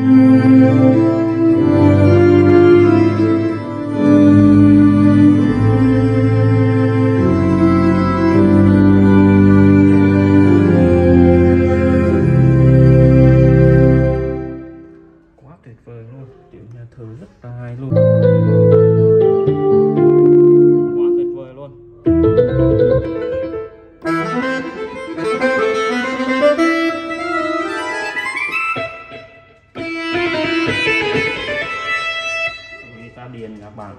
Quá tuyệt vời luôn, tiếng nhà thờ rất là hay luôn, quá tuyệt vời luôn. Guitar điện các bạn.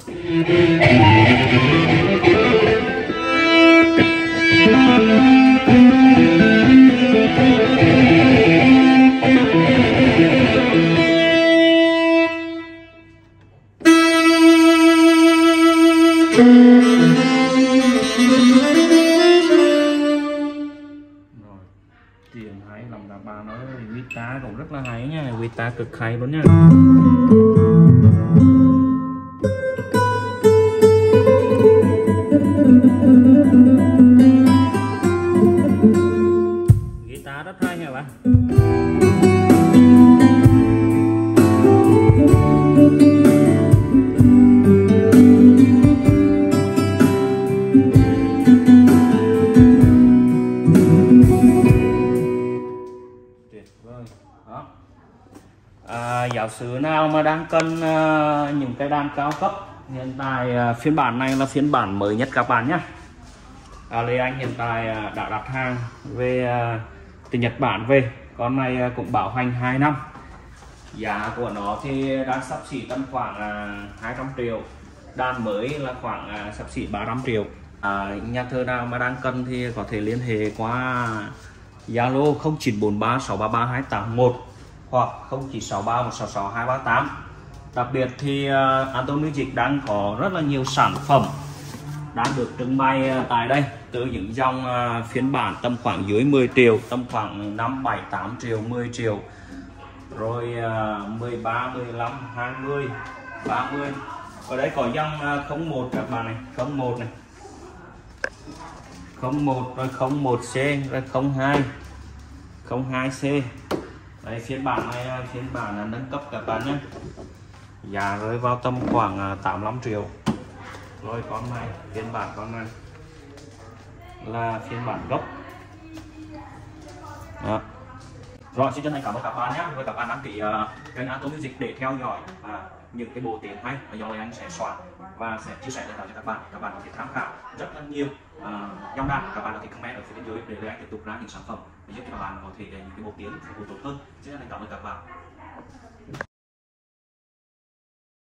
Rồi, tiếng hay lắm các bạn ơi, guitar cũng rất là hay nha, guitar cực hay luôn nha. Guitar rất hay nha bạn. Tuyệt vời đó. Giáo sư nào mà đang cần những cái đàn cao cấp, hiện tại phiên bản này là phiên bản mới nhất các bạn nhé. Lê Anh hiện tại đã đặt hàng về từ Nhật Bản về, con này cũng bảo hành 2 năm. Giá của nó thì đang sắp xỉ tầm khoảng 200 triệu, đàn mới là khoảng sắp xỉ 300 triệu. Nhà thơ nào mà đang cần thì có thể liên hệ qua Zalo 0943 633 281 hoặc 0963 166 238. Đặc biệt thì Anton Music đang có rất là nhiều sản phẩm đang được trưng bày tại đây, từ những dòng phiên bản tầm khoảng dưới 10 triệu, tầm khoảng 5, 7, 8 triệu, 10 triệu, rồi 13, 15, 20, 30. Ở đây có dòng 01 các bạn này, 01 này, 01 rồi 01C rồi 02, 02C. Đây phiên bản này là phiên bản nâng cấp các bạn nhé, giá rơi vào tầm khoảng 85 triệu. Rồi con này, phiên bản con này là phiên bản gốc đó. Rồi xin chân thành cảm ơn các bạn nhé, với các bạn đăng ký kênh Anton Music để theo dõi những cái bộ tiếng hay và do anh sẽ soạn và sẽ chia sẻ cho các bạn có thể tham khảo rất là nhiều dòng đàn. Các bạn có thể comment ở phía bên dưới để anh tiếp tục ra những sản phẩm để giúp cho các bạn có thể những cái bộ tiếng phục vụ tốt hơn. Xin chân thành cảm ơn các bạn.